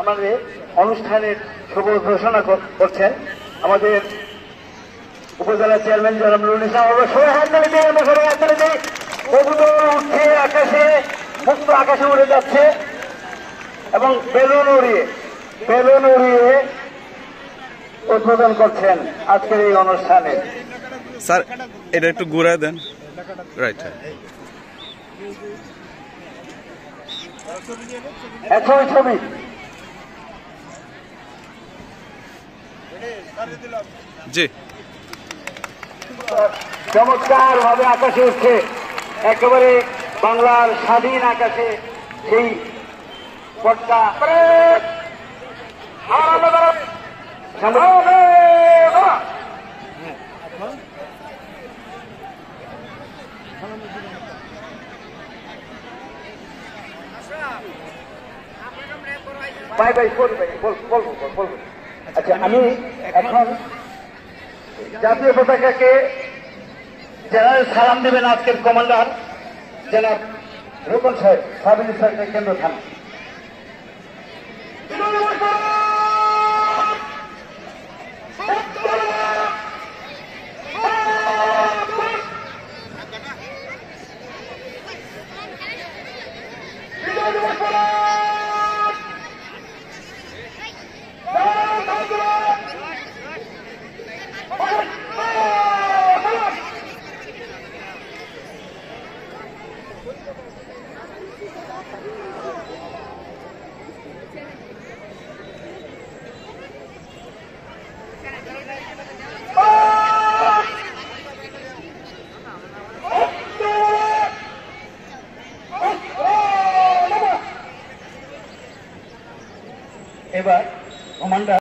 আমাদের অনুষ্ঠানের শুভ ঘোষণা করছেন আমাদের উপজেলা চেয়ারম্যান জনাব নুরুল ইসলাম। আমরা সবাই হাততালি দিই, আমরা সবাই হাততালি দিই। কবুতর উঠছে আকাশে, মুক্ত আকাশে উড়ে যাচ্ছে এবং বেলুন উড়িয়ে উদ্বোধন করছেন আজকের এই অনুষ্ঠানে। স্যার এটা একটু ঘুরায় দেন। রাইট, একই ছবি। জি, চমৎকার ভাবে আকাশে উঠছে, একেবারে বাংলার স্বাধীন আকাশে সেই পটকা। বলবো। আচ্ছা, আমি এখন জাতীয় পতাকাকে জেনারেল সালাম দেবেন আজকের কমান্ডার জেনারেল রোকন সাহেব, সাব ইন্সপেক্টর কেন্দ্র থানা। এবার কমান্ডার